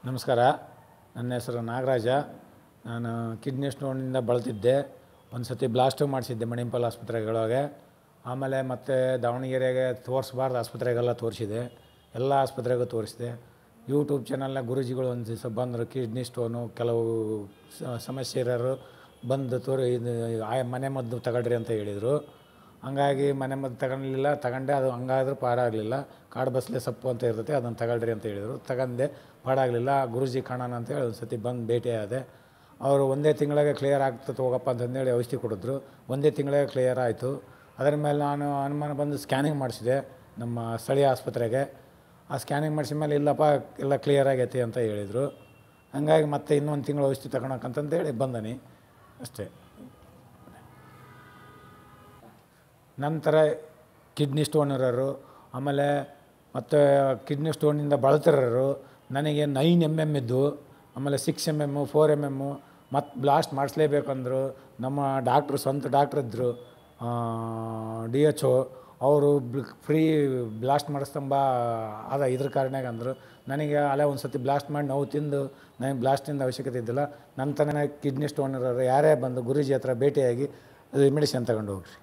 ನಮಸ್ಕಾರ. ನನ್ನ ಹೆಸರು ನಾಗರಾಜ. ನಾನು ಕಿಡ್ನಿ ಸ್ಟೋನಿಂದ ಬಳಲ್ತಿದ್ದೆ. ಒಂದು ಸತಿ ಬ್ಲಾಸ್ಟು ಮಾಡಿಸಿದ್ದೆ ಮಣಿಪಾಲ್ ಆಸ್ಪತ್ರೆಗಳಿಗೆ. ಆಮೇಲೆ ಮತ್ತೆ ದಾವಣಗೆರೆಗೆ ತೋರಿಸ್ಬಾರ್ದು ಆಸ್ಪತ್ರೆಗೆಲ್ಲ ತೋರಿಸಿದೆ. ಎಲ್ಲ ಆಸ್ಪತ್ರೆಗೂ ತೋರಿಸಿದೆ. ಯೂಟ್ಯೂಬ್ ಚಾನಲ್ನ ಗುರೂಜಿಗಳು ಒಂದು ದಿವಸ ಬಂದರು. ಕಿಡ್ನಿ ಸ್ಟೋನು ಕೆಲವು ಸಮಸ್ಯೆ ಇರೋರು ಬಂದು ಮನೆ ಮದ್ದು ತಗೊಳ್ರಿ ಅಂತ ಹೇಳಿದರು. ಹಂಗಾಗಿ ಮನೆ ಮದ್ದು ತಗೊಂಡೆ. ಅದು ಹಂಗಾದ್ರೂ ಪಾರಾಗಲಿಲ್ಲ. ಕಾಡು ಬಸಳೆ ಸೊಪ್ಪು ಅಂತ ಇರ್ತೈತೆ, ಅದನ್ನು ತಗೊಳ್ರಿ ಅಂತ ಹೇಳಿದರು. ತಗೊಂಡೆ, ಪಾಡಾಗಲಿಲ್ಲ. ಗುರೂಜಿ ಕಾಣೋಣ ಅಂತೇಳಿ ಒಂದು ಸತಿ ಬಂದು ಭೇಟಿಯಾದೆ. ಅವರು ಒಂದೇ ತಿಂಗಳಿಗೆ ಕ್ಲಿಯರ್ ಆಗ್ತದೆ ಹೋಗಪ್ಪ ಅಂತಂದೇಳಿ ಔಷಧಿ ಕೊಡಿದ್ರು. ಒಂದೇ ತಿಂಗಳಿಗೆ ಕ್ಲಿಯರ್ ಆಯಿತು. ಅದರ ಮೇಲೆ ನಾನು ಅನುಮಾನ ಬಂದು ಸ್ಕ್ಯಾನಿಂಗ್ ಮಾಡಿಸಿದೆ ನಮ್ಮ ಸ್ಥಳೀಯ ಆಸ್ಪತ್ರೆಗೆ. ಆ ಸ್ಕ್ಯಾನಿಂಗ್ ಮಾಡಿಸಿದ ಮೇಲೆ ಇಲ್ಲಪ್ಪ ಎಲ್ಲ ಕ್ಲಿಯರ್ ಆಗೈತಿ ಅಂತ ಹೇಳಿದರು. ಹಂಗಾಗಿ ಮತ್ತೆ ಇನ್ನೊಂದು ತಿಂಗಳು ಔಷಧಿ ತಗೊಳಕ್ಕಂತಂದೇಳಿ ಬಂದನಿ ಅಷ್ಟೇ. ನಂತರ ಕಿಡ್ನಿ ಸ್ಟೋನ್ ಇರೋರು, ಆಮೇಲೆ ಮತ್ತು ಕಿಡ್ನಿ ಸ್ಟೋನಿಂದ ಬಳಲ್ತಿರೋರು, ನನಗೆ 9 mm ಇದ್ದು, ಆಮೇಲೆ 6 mm 4 mm ಮತ್ತು ಬ್ಲಾಸ್ಟ್ ಮಾಡಿಸ್ಲೇಬೇಕಂದ್ರು. ನಮ್ಮ ಡಾಕ್ಟ್ರು ಸ್ವಂತ ಡಾಕ್ಟ್ರ್ ಇದ್ದರು, DHO. ಅವರು ಫ್ರೀ ಬ್ಲಾಸ್ಟ್ ಮಾಡಿಸ್ತಂಬ ಇದ್ರ ಕಾರಣಕ್ಕೆ ಅಂದರು. ನನಗೆ ಅಲ್ಲೇ ಒಂದು ಸತಿ ಬ್ಲಾಸ್ಟ್ ಮಾಡಿ ನೋವು ತಿಂದು ನನಗೆ ಬ್ಲಾಸ್ಟಿಂದ ಅವಶ್ಯಕತೆ ಇದ್ದಿಲ್ಲ. ನಂತರ ನನಗೆ ಕಿಡ್ನಿ ಸ್ಟೋನ್ ಇರೋರು ಯಾರೇ ಬಂದು ಗುರೂಜಿ ಹತ್ರ ಭೇಟಿಯಾಗಿ ಮೆಡಿಸಿನ್ ತಗೊಂಡು ಹೋಗ್ರಿ.